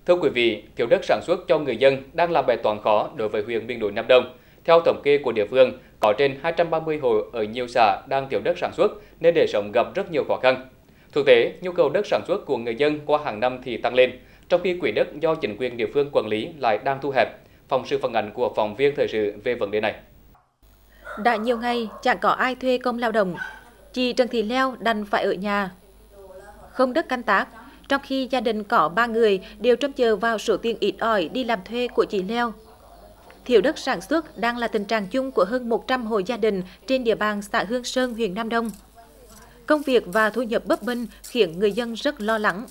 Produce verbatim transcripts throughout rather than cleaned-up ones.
Thưa quý vị, thiếu đất sản xuất cho người dân đang là bài toán khó đối với huyện miền núi Nam Đông. Theo thống kê của địa phương, có trên hai trăm ba mươi hộ ở nhiều xã đang thiếu đất sản xuất nên đời sống gặp rất nhiều khó khăn. Thực tế, nhu cầu đất sản xuất của người dân qua hàng năm thì tăng lên, trong khi quỹ đất do chính quyền địa phương quản lý lại đang thu hẹp. Phóng sự phản ánh của phóng viên thời sự về vấn đề này. Đã nhiều ngày chẳng có ai thuê công lao động, chị Trần Thị Leo đành phải ở nhà. Không đất canh tác, trong khi gia đình có ba người đều trông chờ vào số tiền ít ỏi đi làm thuê của chị Leo. Thiếu đất sản xuất đang là tình trạng chung của hơn một trăm hộ gia đình trên địa bàn xã Hương Sơn, huyện Nam Đông. Công việc và thu nhập bấp bênh khiến người dân rất lo lắng.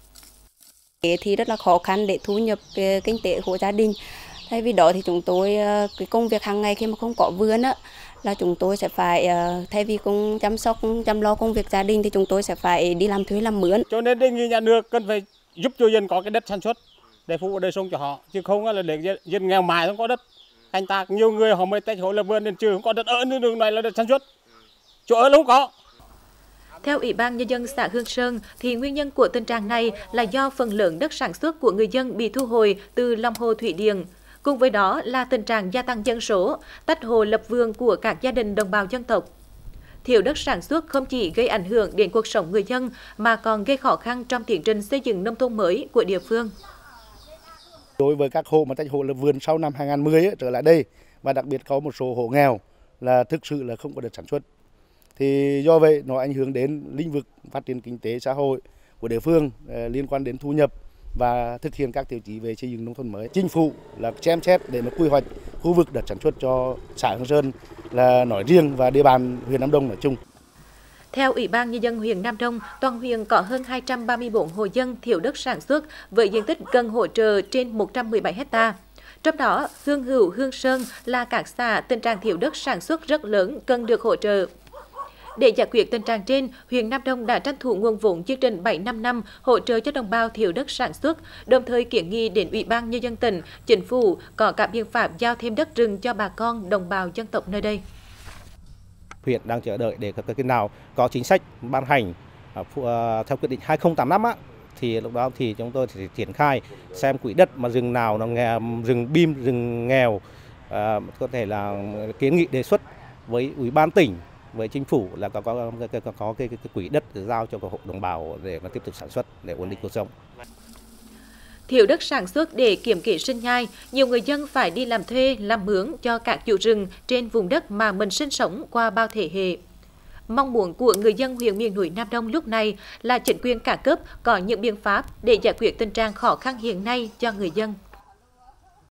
Thì rất là khó khăn để thu nhập kinh tế của gia đình. Thay vì đó thì chúng tôi cái công việc hàng ngày khi mà không có vườn á là chúng tôi sẽ phải thay vì cũng chăm sóc chăm lo công việc gia đình thì chúng tôi sẽ phải đi làm thuê làm mướn. Cho nên đề nghị nhà nước cần phải giúp cho dân có cái đất sản xuất để phục vụ đời sống cho họ, chứ không là để dân nghèo mài không có đất canh tác. Nhiều người họ mới tách hộ làm vườn nên chưa không có đất ở nên đường này là đất sản xuất, chỗ ở không có. Theo Ủy ban Nhân dân xã Hương Sơn, thì nguyên nhân của tình trạng này là do phần lớn đất sản xuất của người dân bị thu hồi từ lòng hồ thủy điện. Cùng với đó là tình trạng gia tăng dân số, tách hồ lập vườn của các gia đình đồng bào dân tộc. Thiếu đất sản xuất không chỉ gây ảnh hưởng đến cuộc sống người dân mà còn gây khó khăn trong tiến trình xây dựng nông thôn mới của địa phương. Đối với các hộ mà tách hộ lập vườn sau năm hai nghìn không trăm mười trở lại đây và đặc biệt có một số hộ nghèo là thực sự là không có đất sản xuất. Thì do vậy nó ảnh hưởng đến lĩnh vực phát triển kinh tế xã hội của địa phương liên quan đến thu nhập và thực hiện các tiêu chí về xây dựng nông thôn mới. Chính phủ là xem xét để mà quy hoạch khu vực đất sản xuất cho xã Hương Sơn là nói riêng và địa bàn huyện Nam Đông nói chung. Theo Ủy ban Nhân dân huyện Nam Đông, toàn huyện có hơn hai trăm ba mươi tư hộ dân thiếu đất sản xuất với diện tích cần hỗ trợ trên một trăm mười bảy héc ta. Trong đó, Hương Hữu, Hương Sơn là các xã tình trạng thiếu đất sản xuất rất lớn cần được hỗ trợ. Để giải quyết tình trạng trên, huyện Nam Đông đã tranh thủ nguồn vốn chương trình bảy năm năm hỗ trợ cho đồng bào thiếu đất sản xuất, đồng thời kiến nghị đến Ủy ban Nhân dân tỉnh, Chính phủ có các biện pháp giao thêm đất rừng cho bà con đồng bào dân tộc nơi đây. Huyện đang chờ đợi để cái nào có chính sách ban hành theo quyết định hai không tám năm á, thì lúc đó thì chúng tôi sẽ triển khai xem quỹ đất mà rừng nào nó nghèo, rừng bim, rừng nghèo à, có thể là kiến nghị đề xuất với Ủy ban tỉnh, với chính phủ là có có có, có, có cái, cái, cái quỹ đất để giao cho các hộ đồng bào để mà tiếp tục sản xuất để ổn định cuộc sống. Thiếu đất sản xuất để kiếm kế sinh nhai, nhiều người dân phải đi làm thuê, làm mướn cho các chủ rừng trên vùng đất mà mình sinh sống qua bao thế hệ. Mong muốn của người dân huyện miền núi Nam Đông lúc này là chính quyền các cấp có những biện pháp để giải quyết tình trạng khó khăn hiện nay cho người dân.